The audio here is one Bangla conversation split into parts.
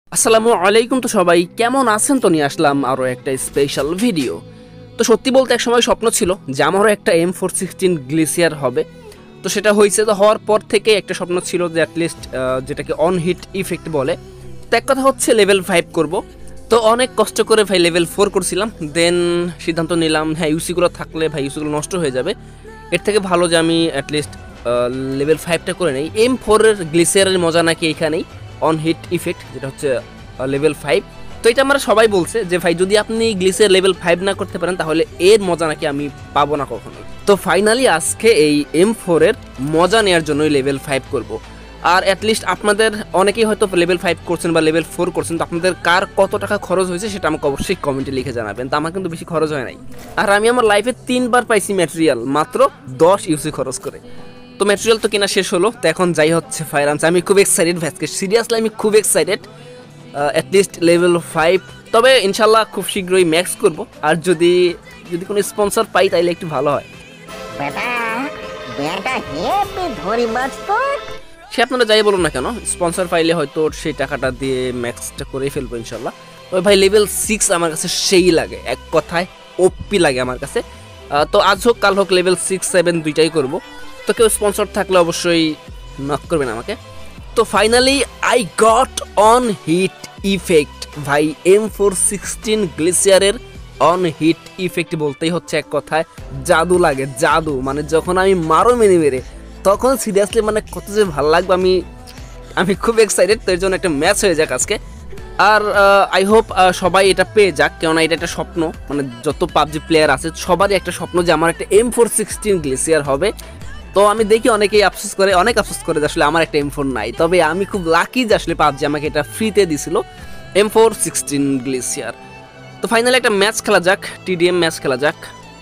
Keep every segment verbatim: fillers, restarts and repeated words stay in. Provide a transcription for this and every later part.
আসসালামু আলাইকুম। তো সবাই কেমন আছেন? তো নিয়ে আসলাম আরও একটা স্পেশাল ভিডিও। তো সত্যি বলতে এক সময় স্বপ্ন ছিল যে আমারও একটা এম ফোর সিক্সটিন গ্লেসিয়ার হবে। তো সেটা হয়েছে। তো হওয়ার পর থেকে একটা স্বপ্ন ছিল যে অ্যাটলিস্ট যেটাকে অন হিট ইফেক্ট বলে। তো এক কথা হচ্ছে লেভেল ফাইভ করব। তো অনেক কষ্ট করে ভাই লেভেল ফোর করছিলাম, দেন সিদ্ধান্ত নিলাম হ্যাঁ ইউসিগুলো থাকলে ভাই ইউসিগুলো নষ্ট হয়ে যাবে, এর থেকে ভালো যে আমি অ্যাটলিস্ট লেভেল ফাইভটা করে নেই। এম ফোরের গ্লিসিয়ারের মজা নাকি এখানেই অন হিট ইফেক্ট, যেটা হচ্ছে লেভেল ফাইভ। তো এটা আমরা সবাই বলছে যে ভাই যদি আপনি গ্লিসিয়ার লেভেল ফাইভ না করতে পারেন তাহলে এর মজা নাকি আমি পাবো না কখনোই। তো ফাইনালি আজকে এই এম ফোরের মজা নেওয়ার জন্যই লেভেল ফাইভ করব। আর অ্যাটলিস্ট আপনাদের অনেকেই হয়তো লেভেল ফাইভ করছেন বা লেভেল ফোর করছেন, তো আপনাদের কার কত টাকা খরচ হয়েছে সেটা আমাকে অবশ্যই কমেন্টে লিখে জানাবেন। তো আমার কিন্তু বেশি খরচ হয় নাই, আর আমি আমার লাইফে তিনবার পাইছি ম্যাটেরিয়াল মাত্র দশ ইউসি খরচ করে। তো ম্যাটেরিয়াল তো কেনা শেষ হলো, তো এখন যাই হচ্ছে ফায়ার আর্মস। আমি খুব এক্সাইটেড ভাইজকে, সিরিয়াসলি আমি খুব এক্সাইটেড অ্যাটলিস্ট লেভেল ফাইভ। তবে ইনশাল্লাহ খুব শীঘ্রই ম্যাক্স করব, আর যদি যদি কোনো স্পন্সর পাই তাইলে একটু ভালো হয়। সে আপনারা যাই বলুন না কেন, স্পন্সর পাইলে হয়তো সেই টাকাটা দিয়ে ম্যাক্সটা করে ফেলবো ইনশাল্লাহ। ওই ভাই লেভেল সিক্স আমার কাছে সেই লাগে, এক কথায় ওপি লাগে আমার কাছে। তো আজ হোক কাল হোক লেভেল সিক্স সেভেন দুইটাই করবো। তো কেউ স্পন্সর থাকলে অবশ্যই নক করবেন আমাকে। তো finally I got on hit effect ভাই। এম ফোর সিক্সটিন গ্লেসিয়ারের অন হিট ইফেক্ট বলতেই হচ্ছে এক কথায় জাদু লাগে, জাদু। মানে যখন আমি মারো মেনে মেরে তখন সিরিয়াসলি মানে কত যে ভালো লাগবে, আমি আমি খুব এক্সাইটেড। তো এর জন্য একটা ম্যাচ হয়ে যাক আজকে, আর আই হোপ সবাই এটা পেয়ে যাক, কেননা এটা একটা স্বপ্ন। মানে যত পাবজি প্লেয়ার আছে সবারই একটা স্বপ্ন যে আমার একটা এম ফোর সিক্সটিন গ্লেসিয়ার হবে। তো আমি দেখি অনেকেই আফসোস করে, অনেক আফসোস করে যে আসলে আমার একটা এম ফোর নাই। তবে আমি খুব লাকি যে আসলে পাবজি আমাকে এটা ফ্রিতে দিছিল এম ফোর সিক্সটিন গ্লেসিয়ার। তো ফাইনালি একটা ম্যাচ খেলা যাক, টিডিএম ম্যাচ খেলা যাক।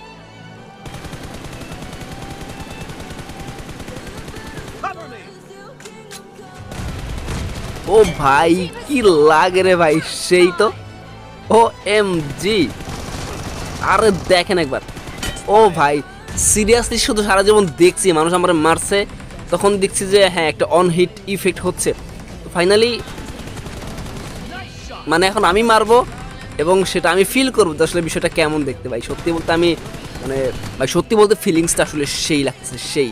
ও ভাই কি লাগে রে ভাই, সেই তো ও এম জি। আরে দেখেন একবার, ও ভাই সিরিয়াসলি শুধু সারা জীবন দেখছি মানুষ আমার মারছে, তখন দেখছি যে হ্যাঁ একটা অন হিট ইফেক্ট হচ্ছে। তো ফাইনালি মানে এখন আমি মারবো এবং সেটা আমি ফিল করবো তো আসলে বিষয়টা কেমন দেখতে। ভাই সত্যি বলতে আমি মানে ভাই সত্যি বলতে ফিলিংসটা আসলে সেই লাগছে, সেই।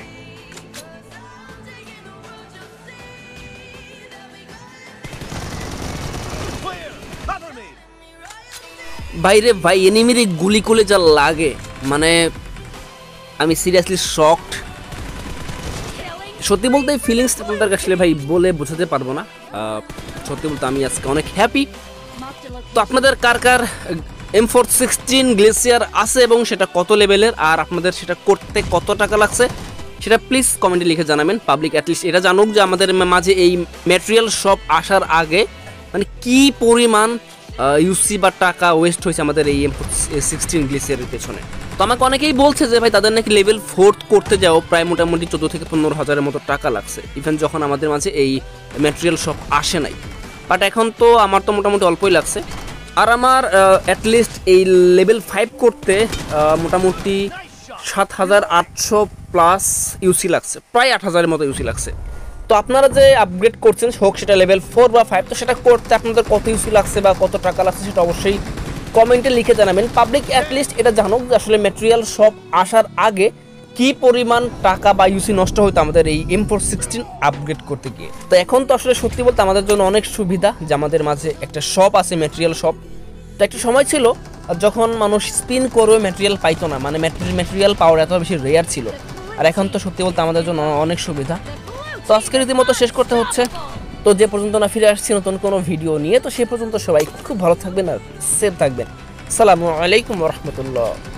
বাইরে ভাই এনিমির গুলি করলে যা লাগে, মানে আমি সিরিয়াসলি শকড। সত্যি বলতে এই ফিলিংসটা আপনাদের আসলে ভাই বলে বোঝাতে পারবো না। সত্যি বলতে আমি আজকে অনেক হ্যাপি। তো আপনাদের কার কার এম ফোর সিক্সটিন গ্লেসিয়ার আছে এবং সেটা কত লেভেলের, আর আপনাদের সেটা করতে কত টাকা লাগছে সেটা প্লিজ কমেন্টে লিখে জানাবেন। পাবলিক অ্যাটলিস্ট এটা জানুক যে আমাদের মাঝে এই ম্যাটেরিয়াল সব আসার আগে মানে কি পরিমাণ ইউসি বা টাকা ওয়েস্ট হয়েছে আমাদের এই এম ফোর সিক্সটিন গ্লেসিয়ারের পেছনে। তো আমাকে অনেকেই বলছে যে ভাই তাদের নাকি লেভেল ফোর্থ করতে যাও প্রায় মোটামুটি চোদ্দো থেকে পনেরো হাজারের মতো টাকা লাগছে, ইভেন যখন আমাদের মাঝে এই ম্যাটেরিয়াল সব আসে নাই। বাট এখন তো আমার তো মোটামুটি অল্পই লাগছে, আর আমার অ্যাটলিস্ট এই লেভেল ফাইভ করতে মোটামুটি সাত হাজার আটশো প্লাস ইউসি লাগছে, প্রায় আট হাজারের মতো ইউসি লাগছে। তো আপনারা যে আপগ্রেড করছেন হোক সেটা লেভেল ফোর বা ফাইভ, তো সেটা করতে আপনাদের কত ইউসি লাগছে বা কত টাকা লাগছে সেটা অবশ্যই কমেন্টে লিখে জানাবেন। পাবলিক অ্যাটলিস্ট এটা জানুক যে আসলে ম্যাটেরিয়াল সব আসার আগে কি পরিমাণ টাকা বা ইউসি নষ্ট হতো আমাদের এই এম ফোর সিক্সটিন আপগ্রেড করতে গিয়ে। তো এখন তো আসলে সত্যি বলতে আমাদের জন্য অনেক সুবিধা যে আমাদের মাঝে একটা শপ আছে, ম্যাটেরিয়াল শপ। তো একটা সময় ছিল যখন মানুষ স্পিন করে ম্যাটেরিয়াল পাইতো না, মানে ম্যাটেরিয়াল পাওয়ার এত বেশি রেয়ার ছিল, আর এখন তো সত্যি বলতে আমাদের জন্য অনেক সুবিধা। তো আজকে রীতিমতো শেষ করতে হচ্ছে। তো যে পর্যন্ত না ফিরে আসছি নতুন কোনো ভিডিও নিয়ে, তো সে পর্যন্ত সবাই খুব ভালো থাকবেন আর সেফ থাকবেন। আসসালামু আলাইকুম ওয়া রাহমাতুল্লাহ।